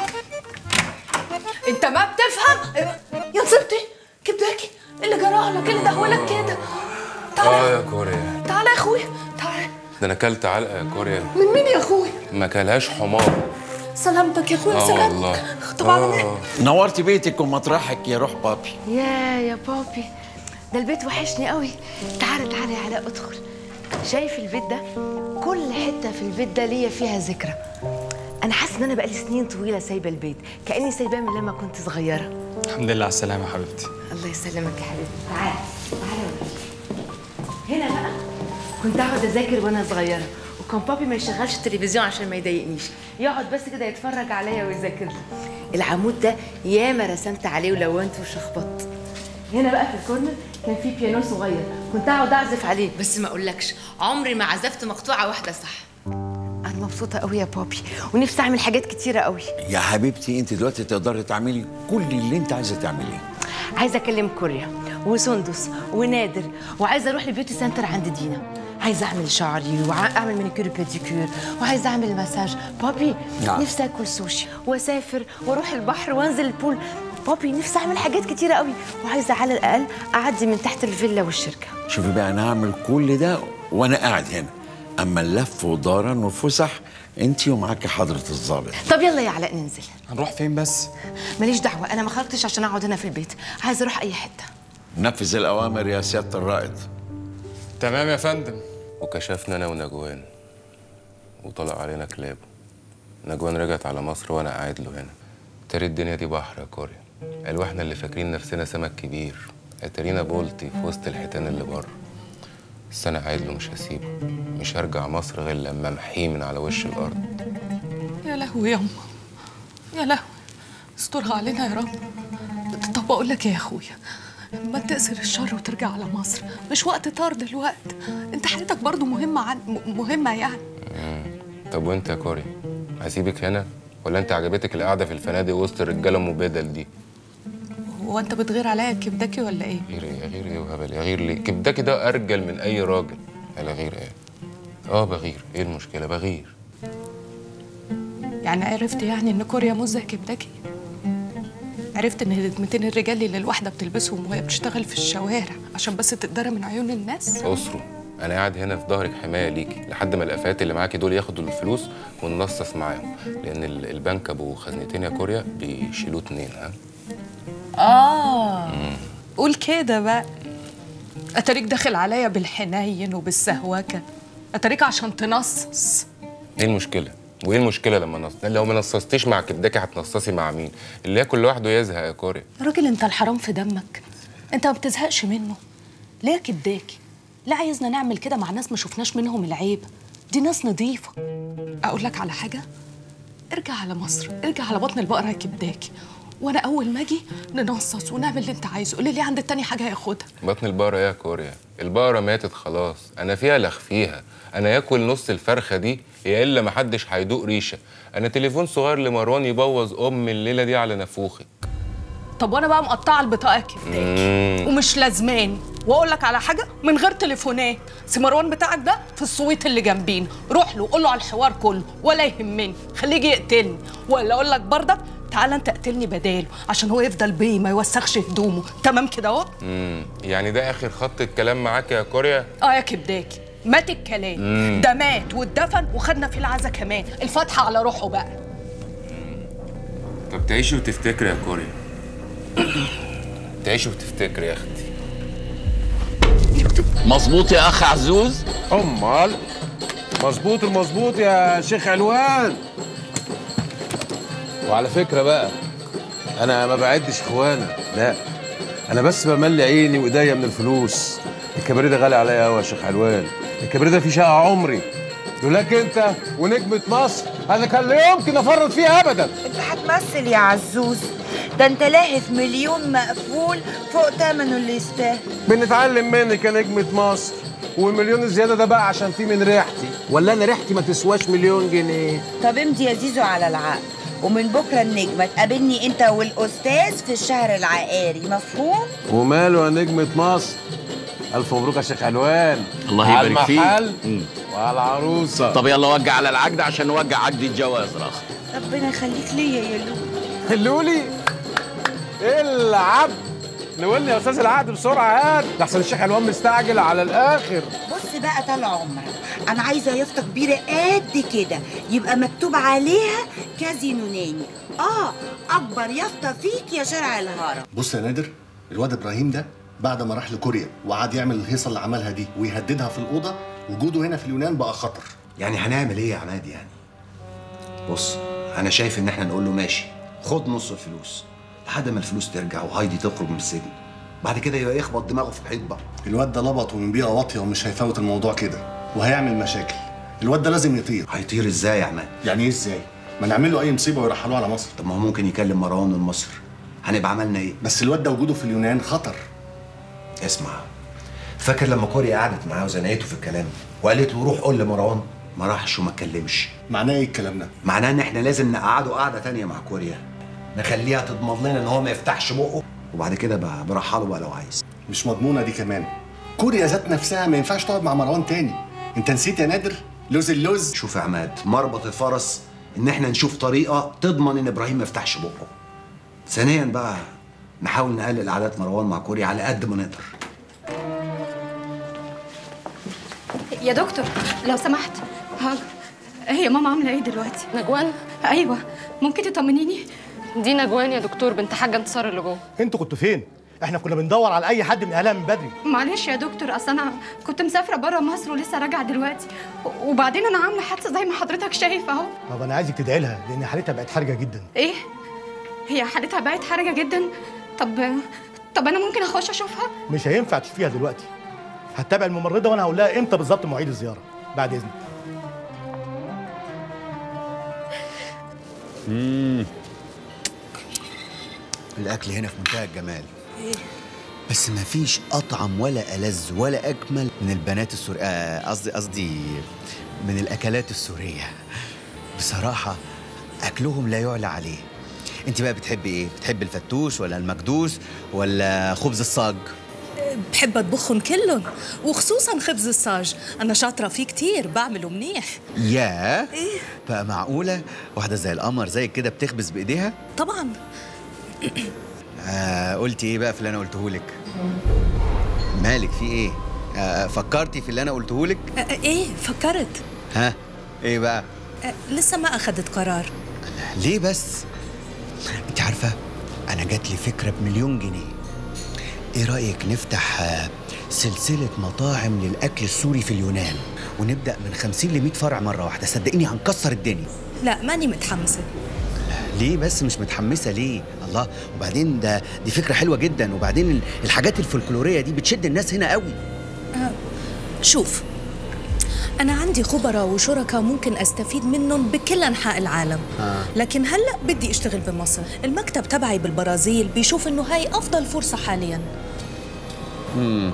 انت ما بتفهم يا نصيبتي كبداكي، ايه اللي جرالك؟ ايه اللي دهولك كده؟ اه يا كوريا، تعالى يا اخويا تعالى. ده انا كلت علقه يا كوريا. من مين يا اخويا؟ ما كلهاش حمار. سلامتك يا اخويا. اه سلامتك. والله. طب اعمل ايه؟ نورتي بيتك ومطرحك يا روح بابي. يا يا بابي، ده البيت وحشني قوي. تعالى تعالى يا علاء ادخل. شايف البيت ده؟ كل حته في البيت ده ليا فيها ذكرى. انا حاسه ان انا بقالي سنين طويله سايبه البيت، كاني سايباه من لما كنت صغيره. الحمد لله على السلامه يا حبيبتي. الله يسلمك يا حبيبتي. تعالى تعالى هنا بقى. كنت اقعد اذاكر وانا صغيره، وكان بابي ما يشغلش التلفزيون عشان ما يضايقنيش، يقعد بس كده يتفرج عليا ويذاكر لي. العمود ده ياما رسمت عليه ولونت وشخبطت. هنا بقى في الكورنر كان في بيانو صغير، كنت اقعد اعزف عليه، بس ما اقولكش عمري ما عزفت مقطوعه واحده صح. انا مبسوطه قوي يا بابي، ونفسي اعمل حاجات كتيره قوي. يا حبيبتي انت دلوقتي تقدري تعملي كل اللي انت عايزه تعمليه. عايزه اكلم كوريا وسندس ونادر، وعايزه اروح لبيوتي سنتر عند دينا. عايزه اعمل شعري واعمل مانيكير بيديكير، وعايزه اعمل مساج. بابي نعم. نفسي اكل سوشي واسافر واروح البحر وانزل البول. بابي نفسي اعمل حاجات كتيره قوي، وعايزه على الاقل اعدي من تحت الفيلا والشركه. شوفي بقى انا هعمل كل ده وانا قاعد هنا، اما اللف ودارا والفسح انت ومعاكي حضره الظابط. طب يلا يا علاء ننزل. هنروح فين بس؟ ماليش دعوه، انا ما خرجتش عشان اقعد هنا في البيت، عايزه اروح اي حته. نفذ الاوامر يا سياده الرائد. تمام يا فندم. وكشفنا انا ونجوان وطلع علينا كلاب. نجوان رجعت على مصر وانا قاعد له هنا. ترى الدنيا دي بحر يا كوريا. قالوا احنا اللي فاكرين نفسنا سمك كبير، اترينا بولتي في وسط الحيتان اللي بره. بس انا قاعد له مش هسيبه، مش هرجع مصر غير لما امحيه من على وش الارض. يا لهوي ياما، يا لهوي، استرها علينا يا رب. طب اقول لك ايه يا اخويا، ما تقصر الشر وترجع على مصر، مش وقت طار دلوقتي، انت حياتك برضو مهمه عن مهمه يعني. مم. طب وانت يا كوري، هسيبك هنا ولا انت عجبتك القعده في الفنادق وسط الرجاله ام بدل دي؟ هو انت بتغير عليا كبداكي ولا ايه؟ غير ايه غير ايه وهبل، غير ليه؟ كبداكي ده ارجل من اي راجل. لا غير ايه؟ اه بغير، ايه المشكله؟ بغير. يعني عرفت يعني ان كوريا مش زي كبداكي؟ عرفت ان الهدمتين الرجال اللي الواحده بتلبسهم وهي بتشتغل في الشوارع عشان بس تتدرى من عيون الناس؟ اسره، انا قاعد هنا في ظهرك حمايه ليكي لحد ما الافات اللي معاكي دول ياخدوا الفلوس وننصص معاهم، لان البنك ابو خزنتين يا كوريا بيشيلوه اتنين. ها؟ اه مم. قول كده بقى. اتاريك داخل عليا بالحنين وبالسهوكه، اتاريك عشان تنصص. ايه المشكله؟ وايه المشكله لما نص؟ لو ما نصصتيش مع كبداكي هتنصصي مع مين؟ اللي ياكل لوحده يزهق يا كوريا. يا راجل انت الحرام في دمك، انت ما بتزهقش منه. ليه يا كبداكي؟ لا عايزنا نعمل كده مع ناس ما شفناش منهم العيب، دي ناس نظيفه. اقول لك على حاجه، ارجع على مصر، ارجع على بطن البقره يا كبداكي، وانا اول ما اجي ننصص ونعمل اللي انت عايزه. قولي لي عند التاني حاجه هياخدها. بطن البقره ايه يا كوريا؟ البقره ماتت خلاص، انا فيها لا اخفيها. انا ياكل نص الفرخه دي يا الا محدش هيدوق ريشه. انا تليفون صغير لمروان يبوظ ام الليله دي على نافوخك. طب وانا بقى مقطعه البطاقه كبداكي ومش لازماني. واقول لك على حاجه، من غير تليفونات، سي مروان بتاعك ده في السويت اللي جنبينا، روح له قول له على الحوار كله ولا يهمني، خليه يجي يقتلني. ولا اقول لك بردك تعالى انت اقتلني بداله عشان هو يفضل بيه ما يوسخش هدومه. تمام كده اهو؟ امم يعني ده اخر خط الكلام معاك يا كوريا؟ اه يا كبداكي، مات الكلام. مم. ده مات واتدفن وخدنا في العزا كمان. الفاتحه على روحه بقى. طب تعيشي وتفتكري يا كوريا. تعيشي وتفتكري يا اختي. مظبوط يا اخ عزوز؟ امال مظبوط المظبوط يا شيخ علوان. وعلى فكره بقى انا ما بعدش اخوانا، لا انا بس بملي عيني وايديا من الفلوس. الكباريه ده غالي عليا قوي يا شيخ علوان. الكباريه ده فيه شقه عمري، لولاك انت ونجمه مصر انا كان لا يمكن افرط فيها ابدا. انت هتمثل يا عزوز، ده انت لاهث مليون مقفول فوق ثمنه اللي يستاهل. بنتعلم منك يا نجمه مصر، والمليون الزياده ده بقى عشان فيه من ريحتي، ولا انا ريحتي ما تسواش مليون جنيه؟ طب امضي يا زيزو على العقد، ومن بكره النجمه تقابلني انت والاستاذ في الشهر العقاري، مفهوم؟ وماله يا نجمه مصر؟ الف مبروك يا شيخ علوان. الله يبارك فيك. على المحل وعلى العروسه. طب يلا وجع على العقد عشان نوجع عقد الجواز رخ. ربنا يخليك ليا يا لولي. اللولي العب نولي يا استاذ العقد بسرعه هات، لحسن الشيخ علوان مستعجل على الاخر. بص بقى طال عمرك، انا عايزه يافطه كبيره قد كده يبقى مكتوب عليها كازينو ناني. اه اكبر يافطه فيك يا شارع الهرم. بص يا نادر، الواد ابراهيم ده بعد ما راح لكوريا وقعد يعمل الهيصه اللي عملها دي ويهددها في الاوضه، وجوده هنا في اليونان بقى خطر. يعني هنعمل ايه يا عماد يعني؟ بص انا شايف ان احنا نقول له ماشي خد نص الفلوس لحد ما الفلوس ترجع وهايدي تخرج من السجن، بعد كده يبقى يخبط دماغه في الحيط بقى. الواد ده لبط ومن بيئه واطيه ومش هيفوت الموضوع كده وهيعمل مشاكل. الواد ده لازم يطير. هيطير ازاي يا عماد؟ يعني ايه ازاي؟ ما نعمل له اي مصيبه ويرحلوه على مصر. طب ما هو ممكن يكلم مروان من مصر، هنبقى عملنا ايه؟ بس الواد ده وجوده في اليونان خطر. اسمع، فاكر لما كوريا قعدت معاه وزنقته في الكلام وقالت له روح قول لمروان؟ ما راحش وما اتكلمش. معناه ايه الكلام ده؟ معناه ان احنا لازم نقعده قعده تانية مع كوريا، نخليها تضمن لنا ان هو ما يفتحش بقه، وبعد كده بقى برحله بقى لو عايز. مش مضمونه دي كمان. كوريا ذات نفسها ما ينفعش تقعد مع مروان تاني. انت نسيت يا نادر؟ لوز اللوز. شوف يا عماد، مربط الفرس ان احنا نشوف طريقه تضمن ان ابراهيم ما يفتحش بقه. ثانيا بقى نحاول نقلل عادات مروان مع كوريا على قد ما نقدر. يا دكتور لو سمحت، هاجر هي ماما عامله ايه دلوقتي؟ نجوان؟ ايوه، ممكن تطمنيني؟ دي نجوان يا دكتور، بنت حاجه انتصار اللي جوه. انتوا كنتوا فين؟ احنا كنا بندور على اي حد من اهلها من بدري. معلش يا دكتور، اصل انا كنت مسافره بره مصر ولسه راجعه دلوقتي، وبعدين انا عامله حادثه زي ما حضرتك شايف اهو. طب انا عايزك تدعي لها لان حالتها بقت حرجه جدا. ايه؟ هي حالتها بقت حرجه جدا؟ طب طب انا ممكن اخش اشوفها؟ مش هينفع تشوفيها دلوقتي. هتتابع الممرضه وانا هقول لها امتى بالظبط مواعيد الزياره. بعد اذنك. امم الاكل هنا في منتهى الجمال. بس ما فيش اطعم ولا ألذ ولا اجمل من البنات السورية، قصدي قصدي من الاكلات السوريه. بصراحه اكلهم لا يعلى عليه. انت بقى بتحبي ايه؟ بتحبي الفتوش ولا المكدوس ولا خبز الصاج؟ بحب اطبخهم كلهم، وخصوصا خبز الصاج، انا شاطره فيه كتير، بعمله منيح. ياه، ايه بقى معقوله واحده زي القمر زي كده بتخبز بايديها؟ طبعا. آه قلتي ايه بقى في اللي انا قلته لك؟ مالك في ايه؟ آه فكرتي في اللي انا قلته لك؟ آه ايه فكرت. ها ايه بقى؟ آه لسه ما اخذت قرار. ليه بس؟ انت عارفه انا جات لي فكره بمليون جنيه. ايه رايك نفتح آه سلسله مطاعم للاكل السوري في اليونان، ونبدا من خمسين ل مية فرع مره واحده؟ صدقيني هنكسر الدنيا. لا ماني متحمسه. ليه بس مش متحمسه ليه؟ الله، وبعدين ده دي فكره حلوه جدا، وبعدين الحاجات الفولكلوريه دي بتشد الناس هنا قوي. آه شوف، أنا عندي خبراء وشركاء ممكن أستفيد منهم بكل أنحاء العالم. آه. لكن هلأ بدي أشتغل بمصر. المكتب تبعي بالبرازيل بيشوف إنه هاي أفضل فرصة حالياً. امم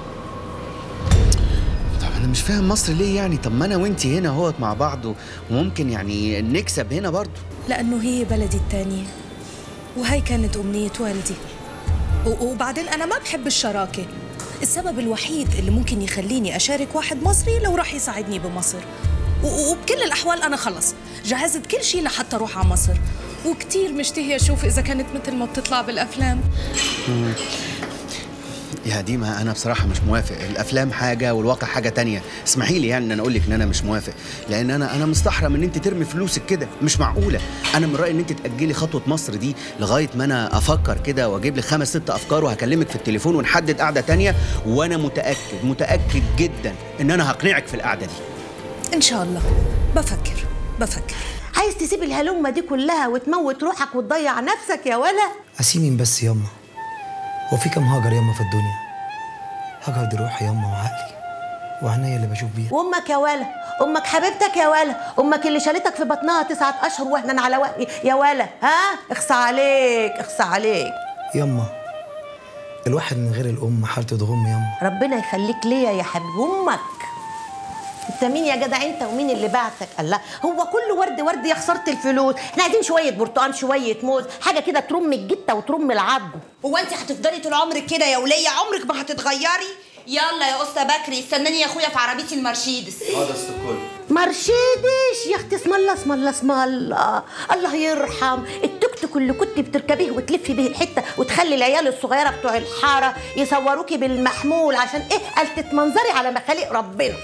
طب أنا مش فاهم مصر ليه يعني؟ طب ما أنا وأنتي هنا اهوت مع بعض وممكن يعني نكسب هنا برضو. لأنه هي بلدي الثانية، وهي كانت أمنية والدي. وبعدين أنا ما بحب الشراكة. السبب الوحيد اللي ممكن يخليني أشارك واحد مصري لو راح يساعدني بمصر، وبكل الأحوال أنا خلص جهزت كل شيء لحتى أروح على مصر، وكتير مشتهية أشوف إذا كانت مثل ما بتطلع بالأفلام. يا ديما انا بصراحه مش موافق. الافلام حاجه والواقع حاجه تانية. اسمحي لي يعني ان انا اقول لك ان انا مش موافق، لان انا انا مستحرم ان انت ترمي فلوسك كده، مش معقوله. انا من رايي ان انت تاجلي خطوه مصر دي لغايه ما انا افكر كده واجيب لك خمس ست افكار وهكلمك في التليفون ونحدد قعده تانية، وانا متاكد متاكد جدا ان انا هقنعك في القعده دي. ان شاء الله. بفكر بفكر. عايز تسيب الهلومه دي كلها وتموت روحك وتضيع نفسك يا ولا؟ اسيب مين بس ياما؟ هو في كام هاجر ياما في الدنيا؟ هاجر دي روحي ياما وعقلي وعينيا اللي بشوف بيها. وامك يا ولا، امك حبيبتك يا ولا، امك اللي شالتك في بطنها تسعة اشهر واحنا على وقت يا ولا. ها اخصى عليك اخصى عليك ياما الواحد من غير الام حالته تغم ياما. ربنا يخليك ليا يا حبيب امك. انت مين يا جدع انت ومين اللي بعتك؟ الله، هو كله ورد ورد يا خساره الفلوس. احنا عايزين شويه برتقال شويه موز، حاجه كده ترم الجته وترم العظم. هو انت هتفضلي طول عمرك كده يا وليه؟ عمرك ما هتتغيري. يلا يا اسطى بكري استناني يا اخويا في عربيتي المرشيدس. حاضر ست الكل. مرشيدس يا اختي، اسم الله اسم الله اسم الله. الله يرحم التوك توك اللي كنت بتركبيه وتلفي به الحته وتخلي العيال الصغيره بتوع الحاره يصوروكي بالمحمول عشان ايه؟ قال تتمنظري على مخالق ربنا.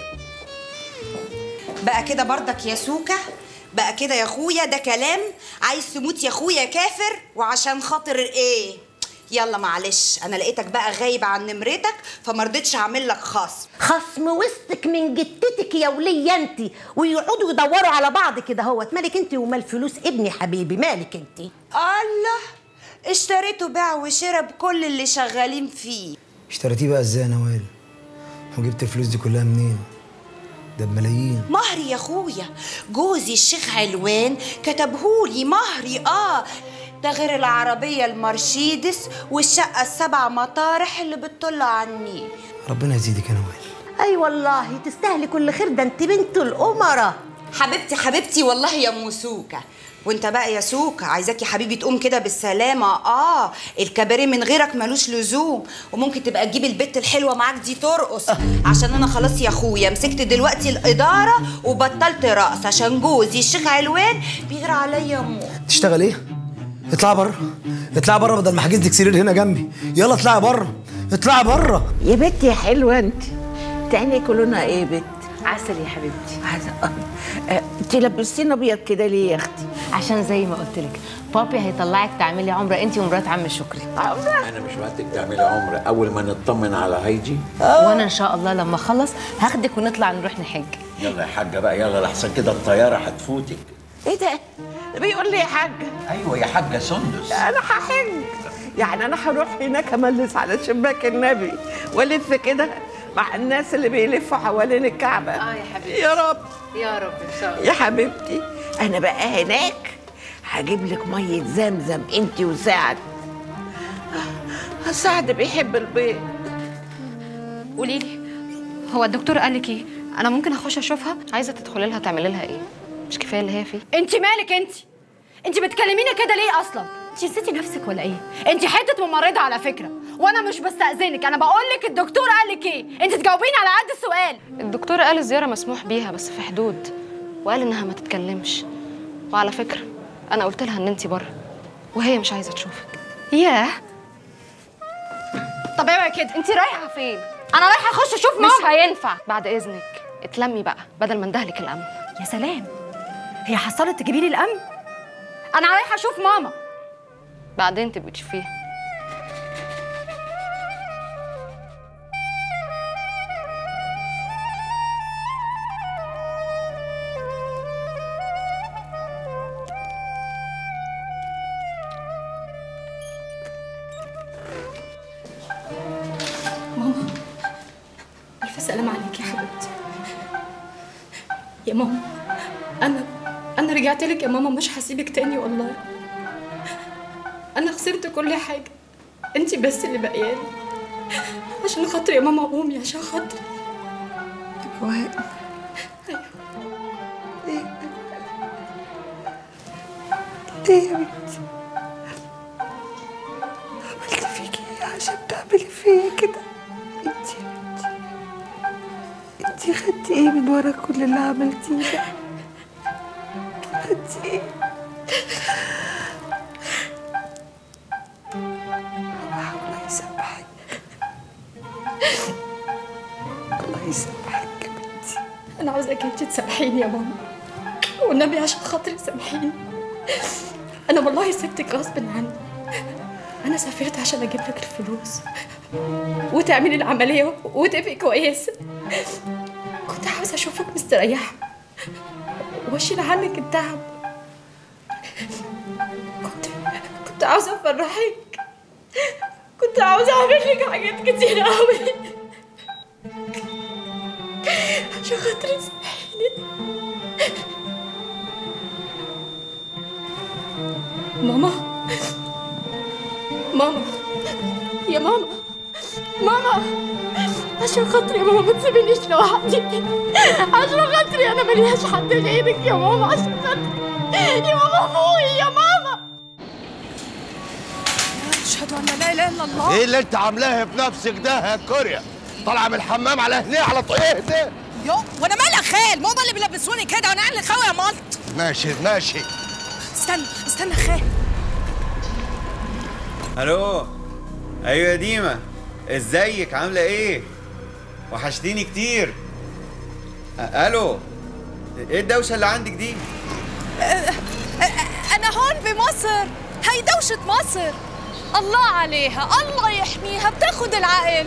بقى كده برضك يا سوكا؟ بقى كده يا اخويا؟ ده كلام؟ عايز تموت يا اخويا كافر؟ وعشان خاطر ايه؟ يلا معلش، انا لقيتك بقى غايب عن نمرتك فمرضتش اعمل لك خصم. خصم وسطك من جتتك يا وليه انت، ويقعدوا يدوروا على بعض كده اهوت. مالك انت ومال فلوس ابني حبيبي؟ مالك انت؟ الله، اشتريته بيع وشرى بكل اللي شغالين فيه. اشتريتيه بقى ازاي يا نوال؟ وجبت الفلوس دي كلها منين؟ ده بملايين. مهري يا اخويا، جوزي الشيخ علوان كتبهولي مهري. اه ده غير العربيه المرشيدس والشقه السبع مطارح اللي بتطل عني. ربنا يزيدك يا نوال. اي والله تستاهلي كل خير، ده انت بنت الامراء. حبيبتي حبيبتي والله يا ام سوكا. وانت بقى يا سوكا عايزاك يا حبيبي تقوم كده بالسلامه. اه الكباريه من غيرك ملوش لزوم، وممكن تبقى تجيب البت الحلوه معاك دي ترقص، عشان انا خلاص يا اخويا مسكت دلوقتي الاداره وبطلت رقص عشان جوزي الشيخ علوان بيغير عليا موت. تشتغل ايه؟ اطلعي بره، اطلعي بره بدل ما حجز لك سرير هنا جنبي. يلا اطلعي بره، اطلعي بره. يا بنتي يا حلوه انت، انت عينيك لونها ايه يا بنت؟ عسل يا حبيبتي. عسل. انت لبستينا ابيض كده ليه يا اختي؟ عشان زي ما قلت لك بابي هيطلعك تعملي عمره انت ومرات عم شكري. عمره؟ انا مش وقتك تعملي عمره اول ما نطمن على هايدي. وانا ان شاء الله لما اخلص هاخدك ونطلع نروح نحج. يلا يا حاجه بقى، يلا لحسن كده الطياره هتفوتك. ايه ده؟ بيقول لي يا حاجه. ايوه يا حاجه سندس. انا هحج، يعني انا هروح هناك املس على شباك النبي والف كده مع الناس اللي بيلفوا حوالين الكعبه. اه يا حبيبتي. يا رب يا رب ان شاء الله يا حبيبتي. انا بقى هناك هجيب لك ميه زمزم انت وسعد. سعد بيحب البيض. قولي لي، هو الدكتور قال لك ايه؟ انا ممكن اخش اشوفها؟ عايزه تدخلي لها تعملي لها ايه؟ مش كفايه اللي هي فيه؟ انت مالك انت؟ انت بتكلميني كده ليه اصلا؟ انت نسيتي نفسك ولا ايه؟ انت حته ممرضه على فكره، وانا مش بستأذنك، انا بقول لك الدكتور قال لك ايه؟ انت تجاوبيني على قد السؤال. الدكتور قال الزياره مسموح بيها بس في حدود، وقال انها ما تتكلمش. وعلى فكره انا قلت لها ان انت بره وهي مش عايزه تشوفك. ياه. طب اوعي كده، انت رايحه فين؟ انا رايحه اخش اشوف ماما. مش هينفع، بعد اذنك اتلمي بقى بدل ما اندهلك الامن. يا سلام، هي حصلت تجيبي لي الامن؟ انا رايحه اشوف ماما. بعدين تبقي تشوفيها. ماما ألف سلام عليك يا حبيبتي. يا ماما أنا أنا رجعت لك يا ماما، مش هسيبك تاني والله. أنا خسرت كل حاجة، أنتي بس اللي بقيالي. عشان خاطري يا ماما قومي، عشان خاطري. وائل. أيوه. ليه؟ ليه يا بنتي؟ عملت فيكي ايه عشان تعملي فيا كده؟ انتي يا بنتي انتي خدتي ايه من ورا كل اللي عملتيه ده؟ خدتي ايه؟ الله يسامحك. الله يسامحك يا بنتي. انا عاوزاك انت تسامحيني يا ماما، والنبي عشان خاطري سامحيني. انا والله سبتك غصب عني. انا سافرت عشان اجيب لك الفلوس وتعملي العمليه وتبقي كويسه. كنت عاوزه اشوفك مستريحه واشيل عنك التعب. كنت كنت عاوزه افرحك، كنت عاوزه اعمل لك حاجات كتير قوي عشان خاطري سامحيني. ماما ماما يا ماما ماما، عشان خاطري يا ماما ما تسيبينيش لوحدي، عشان خاطري انا ملياش حد غيرك يا ماما، عشان خاطري يا ماما فوقي يا ماما. اشهد ان لا اله الا الله. ايه اللي انت عاملاه بنفسك ده يا كوريا؟ طالعه من الحمام على هنا على طول ايه ده؟ يو وانا مالي يا خال؟ ما هم اللي بيلبسوني كده وانا اللي خاوي يا مالط. ماشي ماشي. استنى استنى يا خال. الو. ايوه يا ديما، ازيك؟ عامله ايه؟ وحشتيني كتير. الو، ايه الدوشه اللي عندك دي؟ انا هون بمصر، هي دوشه مصر. الله عليها، الله يحميها، بتاخد العقل.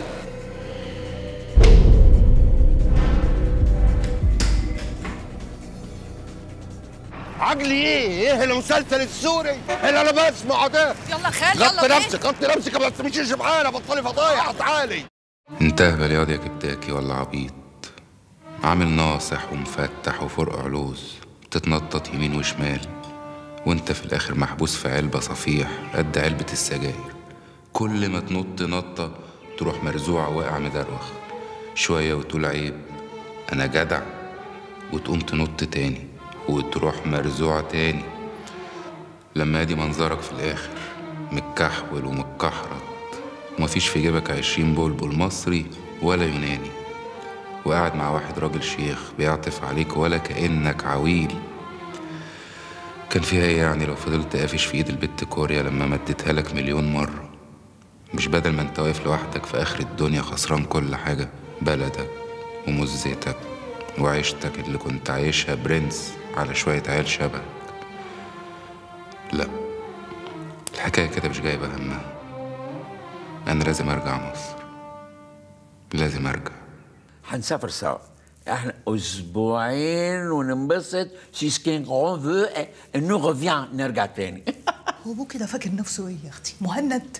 عجلي ايه؟ ايه المسلسل السوري اللي انا بسمعه ده؟ يلا خال غطي يلا نفسك غطي نفسك ما تمشيش معانا، بطلي فضايح تعالي. انت اهبل ياض يا كبداكي ولا عبيط؟ عامل ناصح ومفتح وفرق علوز، بتتنطط يمين وشمال، وانت في الاخر محبوس في علبة صفيح قد علبة السجاير. كل ما تنط نطة تروح مرزوع واقع مدروخ، شوية وتقول عيب انا جدع، وتقوم تنط تاني وتروح مرزوع تاني، لما ادي منظرك في الاخر متكحول ومتكحرط ومفيش في جيبك عشرين بلبل مصري ولا يوناني، وقاعد مع واحد راجل شيخ بيعطف عليك ولا كأنك عويل. كان فيها ايه يعني لو فضلت قافش في ايد البت كوريا لما مديتها لك مليون مرة؟ مش بدل ما انت واقف لوحدك في اخر الدنيا خسران كل حاجة، بلدك ومزتك وعيشتك اللي كنت عايشها برنس على شوية عيال شبهك. لا، الحكاية كده مش جايبة همها. أنا لازم أرجع مصر، لازم أرجع. هنسافر سوا، احنا أسبوعين وننبسط. سي سكين غون فو إنه ريفيان، نرجع تاني. هو ابوه كده فاكر نفسه ايه يا اختي؟ مهند؟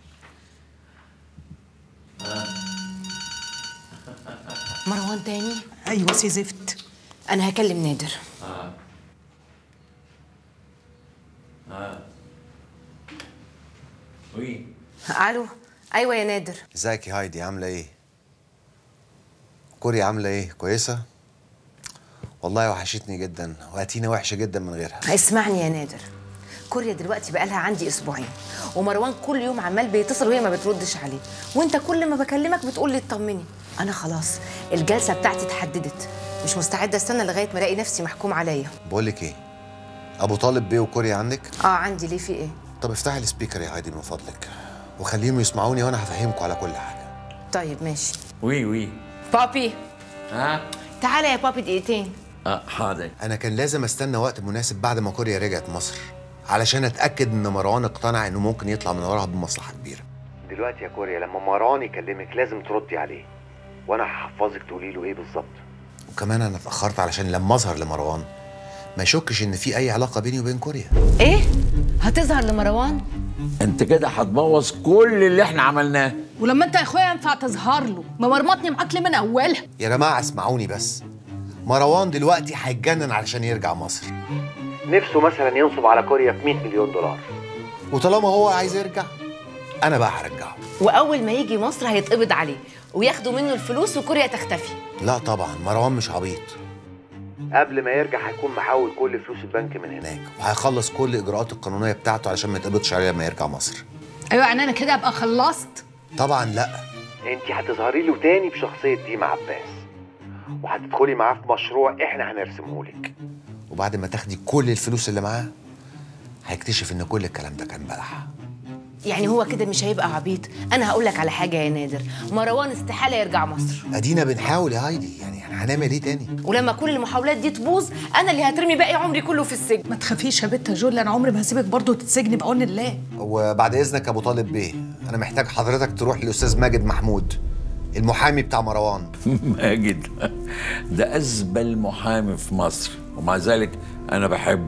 مروان تاني؟ ايوه سي زفت. انا هكلم نادر. اه اه وي. الو. ايوه يا نادر. ازيك يا هايدي؟ عامله ايه؟ كوريا عامله ايه؟ كويسه؟ والله وحشتني جدا، وهتينا وحشه جدا من غيرها. اسمعني يا نادر، كوريا دلوقتي بقالها عندي اسبوعين، ومروان كل يوم عمال بيتصل وهي ما بتردش عليه، وانت كل ما بكلمك بتقول لي اطمني. انا خلاص الجلسه بتاعتي اتحددت، مش مستعده استنى لغايه ما الاقي نفسي محكوم عليا. بقول لك ايه؟ ابو طالب بيه وكوريا عندك؟ اه عندي. ليه في ايه؟ طب افتحي السبيكر يا هايدي من فضلك، وخليهم يسمعوني وانا هفهمكم على كل حاجه. طيب ماشي. وي وي. بابي. ها؟ تعالى يا بابي دقيقتين. اه حاضر. انا كان لازم استنى وقت مناسب بعد ما كوريا رجعت مصر علشان اتاكد ان مروان اقتنع انه ممكن يطلع من وراها بمصلحه كبيره. دلوقتي يا كوريا لما مروان يكلمك لازم تردي عليه، وانا هحفظك تقولي له ايه بالظبط. وكمان انا اتاخرت علشان لما اظهر لمروان ما يشكش ان في اي علاقه بيني وبين كوريا. ايه؟ هتظهر لمروان؟ انت كده هتبوظ كل اللي احنا عملناه. ولما انت يا اخويا ينفع تظهر له؟ ما مرمطني معاك ليه من اولها؟ يا جماعه اسمعوني بس، مروان دلوقتي هيتجنن علشان يرجع مصر. نفسه مثلا ينصب على كوريا في مية مليون دولار، وطالما هو عايز يرجع انا بقى هرجعه. واول ما يجي مصر هيتقبض عليه وياخدوا منه الفلوس وكوريا تختفي. لا طبعا مروان مش عبيط، قبل ما يرجع هيكون محول كل فلوس البنك من هناك، وهيخلص كل الاجراءات القانونيه بتاعته علشان ما يتقبضش عليه لما يرجع مصر. ايوه يعني انا كده ابقى خلصت؟ طبعا لا، انت هتظهري له تاني بشخصيه ديما عباس، وهتدخلي معاه في مشروع احنا هنرسمه لك، وبعد ما تاخدي كل الفلوس اللي معاه هيكتشف ان كل الكلام ده كان بلح. يعني هو كده مش هيبقى عبيط؟ انا هقول لك على حاجه يا نادر، مروان استحاله يرجع مصر. ادينا بنحاول يا هايدي، يعني هنعمل ايه تاني؟ ولما كل المحاولات دي تبوظ انا اللي هترمي باقي عمري كله في السجن. ما تخافيش يا بت يا جول، انا عمري ما هسيبك برضه تتسجني بعون الله. وبعد اذنك يا ابو طالب بيه، انا محتاج حضرتك تروح للاستاذ ماجد محمود المحامي بتاع مروان. ماجد ده أزبل محامي في مصر، ومع ذلك أنا بحبه.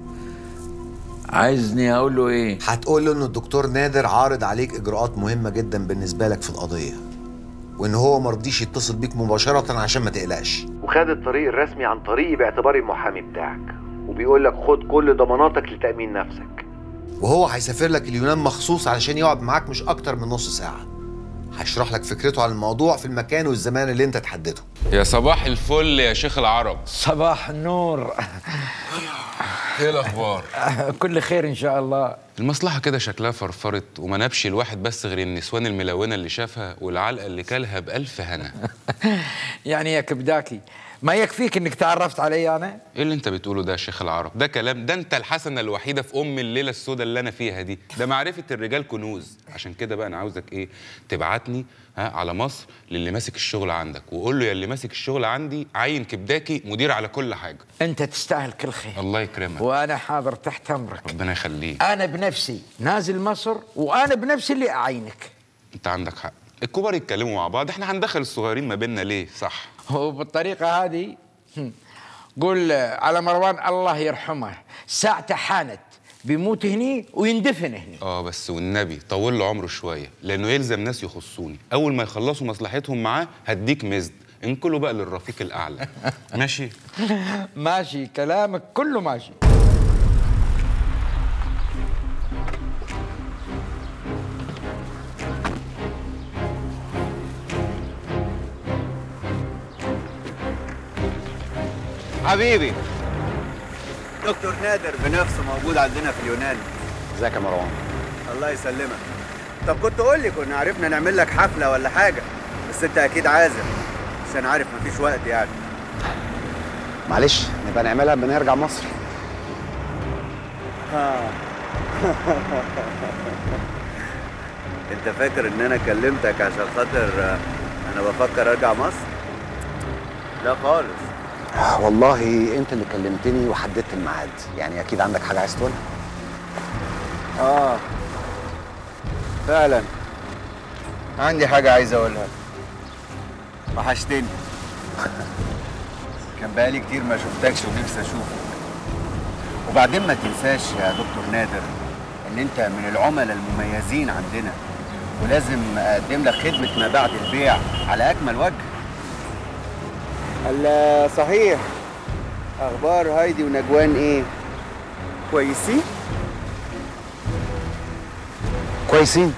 عايزني أقول له إيه؟ هتقول له إن الدكتور نادر عارض عليك إجراءات مهمة جدا بالنسبة لك في القضية، وإن هو مرضيش يتصل بيك مباشرة عشان ما تقلقش، وخد الطريق الرسمي عن طريقي باعتباري المحامي بتاعك، وبيقول لك خد كل ضماناتك لتأمين نفسك، وهو هيسافر لك اليونان مخصوص علشان يقعد معاك مش أكتر من نص ساعة. هشرح لك فكرته عن الموضوع في المكان والزمان اللي انت تحدده. يا صباح الفل يا شيخ العرب. صباح النور. ايه الاخبار؟ كل خير ان شاء الله. المصلحه كده شكلها فرفرت وما نبش الواحد بس غير النسوان الملونه اللي شافها والعلقه اللي كلها بألف هنا. يعني يا كبداكي ما يكفيك انك تعرفت علي انا؟ ايه اللي انت بتقوله ده يا شيخ العرب؟ ده كلام؟ ده انت الحسنه الوحيده في ام الليله السوداء اللي انا فيها دي. ده معرفه الرجال كنوز. عشان كده بقى انا عاوزك ايه؟ تبعتني ها على مصر للي ماسك الشغل عندك، وقول له يا اللي ماسك الشغل عندي عين كبداكي مدير على كل حاجه. انت تستاهل كل خير. الله يكرمك. وانا حاضر تحت امرك. ربنا يخليك. انا بنفسي نازل مصر، وانا بنفسي اللي اعينك. انت عندك حق، الكبار يتكلموا مع بعض، احنا هندخل الصغيرين ما بيننا ليه؟ صح. وبالطريقه هذه قول على مروان الله يرحمه ساعته حانت، بيموت هني ويندفن هني. اه بس والنبي طول له عمره شويه، لانه يلزم ناس يخصوني، اول ما يخلصوا مصلحتهم معاه هديك مزد، انقلوا بقى للرفيق الاعلى. ماشي؟ ماشي، كلامك كله ماشي. حبيبي دكتور نادر بنفسه موجود عندنا في اليونان. ازيك يا مروان؟ الله يسلمك. طب كنت قول لي، كنا عرفنا نعمل لك حفله ولا حاجه، بس انت اكيد عازم عشان عارف مفيش وقت يعني. معلش نبقى نعملها لما نرجع مصر. ها. انت فاكر ان انا كلمتك عشان خاطر انا بفكر ارجع مصر؟ لا خالص. والله انت اللي كلمتني وحددت الميعاد، يعني اكيد عندك حاجه عايز تقولها. اه فعلا عندي حاجه عايز اقولها. وحشتني، كان بقالي كتير ما شفتكش ونفسي اشوفك. وبعدين ما تنساش يا دكتور نادر ان انت من العملاء المميزين عندنا، ولازم اقدم لك خدمه ما بعد البيع على اكمل وجه. هلا صحيح، اخبار هايدي ونجوان ايه؟ كويسين؟ كويسين.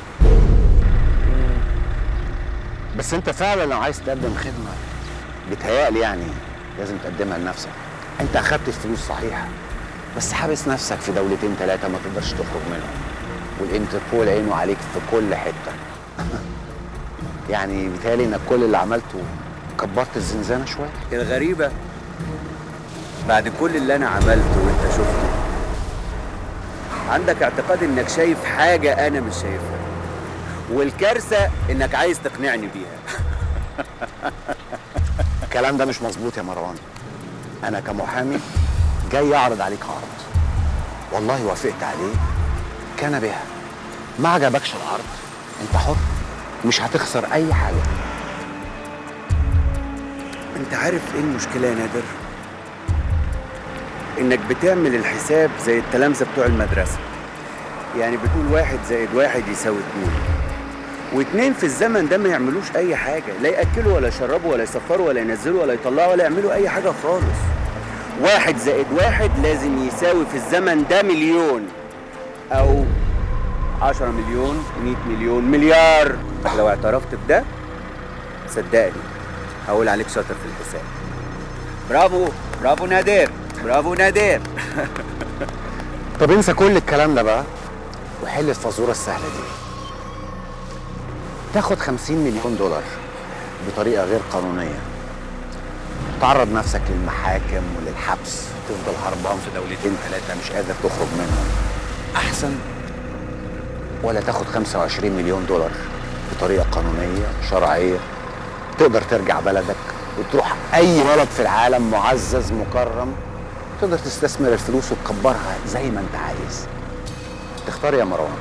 بس انت فعلا لو عايز تقدم خدمه بتهيألي يعني لازم تقدمها لنفسك. انت اخدت الفلوس صحيح، بس حابس نفسك في دولتين ثلاثه ما تقدرش تخرج منهم، والانتربول عينه عليك في كل حته. يعني بيتهيألي انك كل اللي عملته كبرت الزنزانه شويه. الغريبه بعد كل اللي انا عملته وانت شفته عندك اعتقاد انك شايف حاجه انا مش شايفها، والكارثه انك عايز تقنعني بيها. الكلام ده مش مظبوط يا مروان. انا كمحامي جاي اعرض عليك عرض، والله وافقت عليه كان بها. ما عجبكش العرض انت حر، مش هتخسر اي حاجه. انت عارف ايه المشكله يا نادر؟ انك بتعمل الحساب زي التلامذه بتوع المدرسه، يعني بتقول واحد زائد واحد يساوي اتنين، واتنين في الزمن ده ما يعملوش اي حاجه، لا ياكلوا ولا يشربوا ولا يسفروا ولا ينزلوا ولا يطلعوا ولا يعملوا اي حاجه خالص. واحد زائد واحد لازم يساوي في الزمن ده مليون، او عشرة مليون، مية مليون، مليار. لو اعترفت بده صدقني هقول عليك شاطر في الحساب. برافو برافو نادر، برافو نادر. طب انسى كل الكلام ده بقى وحل الفزوره السهله دي. تاخد خمسين مليون دولار بطريقه غير قانونيه، تعرض نفسك للمحاكم وللحبس، تفضل هربان في دولتين ثلاثه مش قادر تخرج منهم، احسن ولا تاخد خمسة وعشرين مليون دولار بطريقه قانونيه شرعيه تقدر ترجع بلدك وتروح اي بلد في العالم معزز مكرم، تقدر تستثمر الفلوس وتكبرها زي ما انت عايز. تختار يا مروان.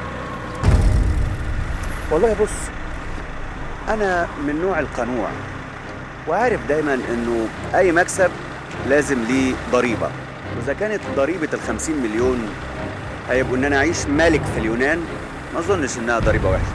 والله بص، انا من نوع القنوع وعارف دايما انه اي مكسب لازم ليه ضريبه، واذا كانت ضريبه الخمسين مليون هيبقوا ان انا اعيش ملك في اليونان، ما اظنش انها ضريبه وحشه.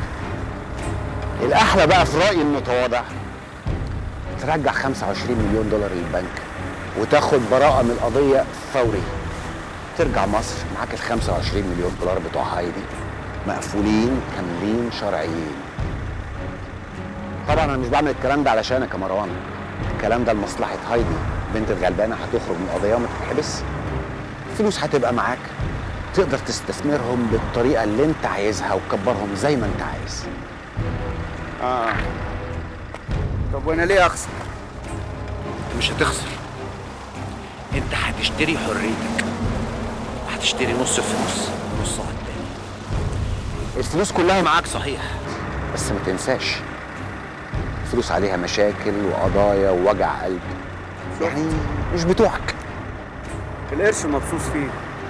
الاحلى بقى في رايي المتواضع ترجع خمسة وعشرين مليون دولار للبنك وتاخد براءه من القضيه فوري. ترجع مصر معاك ال خمسة وعشرين مليون دولار بتوع هايدي مقفولين كاملين شرعيين. طبعا انا مش بعمل الكلام ده علشانك يا مروان، الكلام ده لمصلحه هايدي بنت الغلبانه هتخرج من القضيه وما تتحبس. الفلوس هتبقى معاك تقدر تستثمرهم بالطريقه اللي انت عايزها وتكبرهم زي ما انت عايز. اه طب وانا ليه اخسر؟ مش هتخسر، انت هتشتري حريتك، هتشتري نص فلوس نصها التاني. الفلوس كلها معاك صحيح، بس ما تنساش الفلوس عليها مشاكل وقضايا ووجع قلب، يعني مش بتوعك. القرش مبسوط فيه.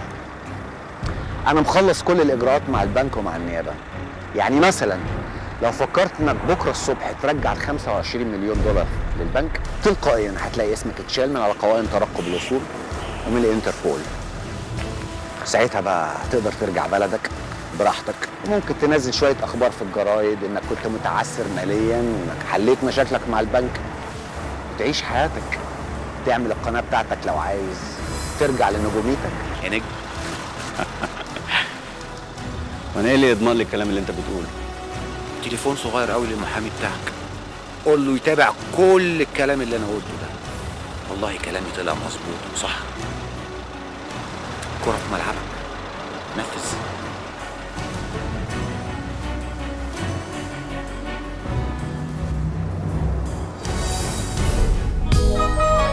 انا مخلص كل الاجراءات مع البنك ومع النيابه. يعني مثلا لو فكرت انك بكره الصبح ترجع ال خمسة وعشرين مليون دولار للبنك، تلقائيا هتلاقي اسمك اتشال من على قوائم ترقب الاصول ومن الانتربول. ساعتها بقى هتقدر ترجع بلدك براحتك، وممكن تنزل شويه اخبار في الجرايد انك كنت متعثر ماليا وانك حليت مشاكلك مع البنك وتعيش حياتك. تعمل القناه بتاعتك لو عايز، ترجع لنجوميتك يا نجم. وانا ايه اللي يضمن لي الكلام اللي انت بتقوله؟ تليفون صغير قوي للمحامي بتاعك، قول له يتابع كل الكلام اللي انا قلته ده. والله كلامي طلع مظبوط وصح. كرة في ملعبك، نفذ.